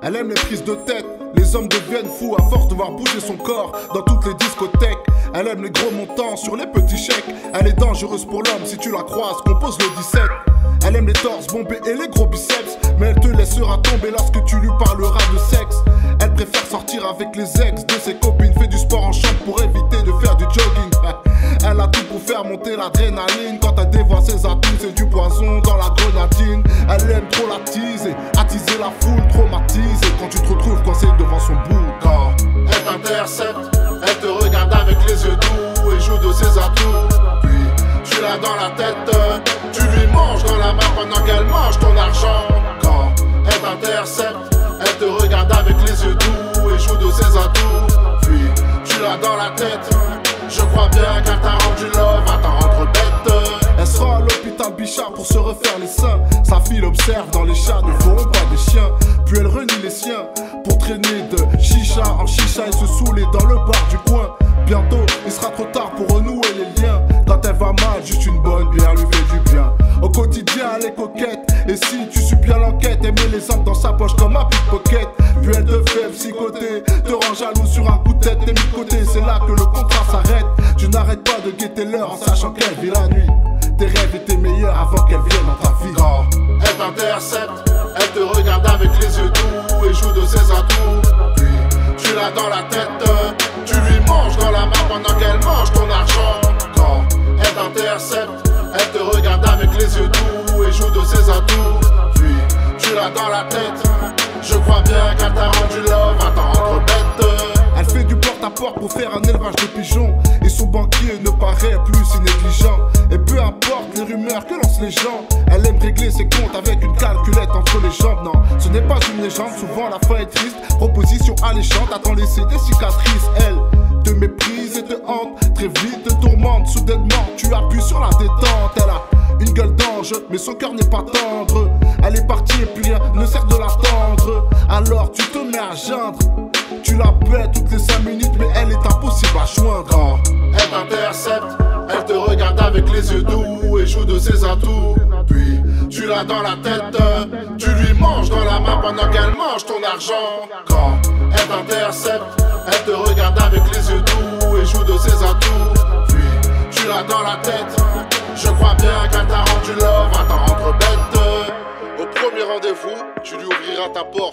Elle aime les prises de tête, les hommes deviennent fous à force de voir bouger son corps dans toutes les discothèques. Elle aime les gros montants sur les petits chèques. Elle est dangereuse pour l'homme si tu la croises, compose le 17. Elle aime les torses bombés et les gros biceps, mais elle te laissera tomber lorsque tu lui parleras de sexe. Elle préfère sortir avec les ex de ses copines, fait du sport en chambre pour éviter de faire du jogging. Elle a tout pour faire monter l'adrénaline. Quand elle dévoile ses atouts, c'est du poison dans la grenadine. Elle aime trop la teaser, attiser la foule, traumatiser. Quand tu te retrouves coincé devant son bout. Quand elle t'intercepte, elle te regarde avec les yeux doux et joue de ses atouts. Puis tu l'as dans la tête, tu lui manges dans la main pendant qu'elle mange ton argent. Quand elle t'intercepte, elle te regarde avec les yeux doux et joue de ses atouts. Puis tu l'as dans la tête, je crois bien qu'elle t'a rendu love, elle t'a rendu bête. Elle sera à l'hôpital Bichard pour se refaire les seins. Sa fille l'observe dans les chats, ne feront pas des chiens. Puis elle renie les siens pour traîner de chicha en chicha et se saouler dans le bar du coin. Bientôt, il sera trop tard pour renouer les liens. Quand elle va mal, juste une bonne bière lui fait du bien. Au quotidien, elle est coquette. Et si tu suis bien l'enquête, elle met les armes dans sa poche comme un pickpocket. Puis elle te fait psychoter, te rend jaloux sur un coup de tête. T'es mis de côté, c'est là que le contrat s'arrête. Tu n'arrêtes pas de guetter l'heure en sachant qu'elle vit la nuit. Tes rêves étaient meilleurs avant qu'elle vienne dans ta vie. Quand elle t'intercepte, elle te regarde avec les yeux doux et joue de ses atouts. Puis tu l'as dans la tête, tu lui manges dans la main pendant qu'elle mange ton argent. Quand elle t'intercepte, elle te regarde avec les yeux doux et joue de ses atouts. Puis tu l'as dans la tête, je crois bien qu'elle t'a rendu love, elle t'a rendu bête. Elle fait du porte-à-porte pour faire un élevage de pigeons. Et son banquier ne paraît plus si négligent. Et peu importe les rumeurs que lancent les gens, elle aime régler ses comptes avec une calculette entre les jambes. Non, ce n'est pas une légende, souvent la fin est triste. Proposition alléchante, à t'en laisser des cicatrices. Elle te méprise et te hante, très vite te tourmente. Soudainement, tu appuies sur la détente. Elle a une gueule d'ange, mais son cœur n'est pas tendre. Elle est partie et puis rien ne sert de l'attendre. Alors tu te mets à geindre. Tu l'appelles toutes les 5 minutes, mais elle est impossible à joindre. Quand elle t'intercepte, elle te regarde avec les yeux doux et joue de ses atouts. Puis tu l'as dans la tête, tu lui manges dans la main pendant qu'elle mange ton argent. Quand elle t'intercepte, elle te regarde avec les yeux doux et joue de ses atouts. Puis tu l'as dans la tête, je crois bien qu'elle t'a rendu love, elle t'a rendu bête. Au premier rendez-vous, tu lui ouvriras ta porte.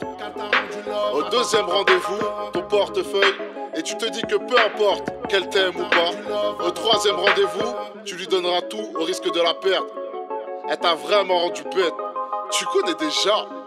Au deuxième rendez-vous, ton portefeuille. Et tu te dis que peu importe qu'elle t'aime ou pas. Au troisième rendez-vous, tu lui donneras tout au risque de la perdre. Elle t'a vraiment rendu bête. Tu connais déjà.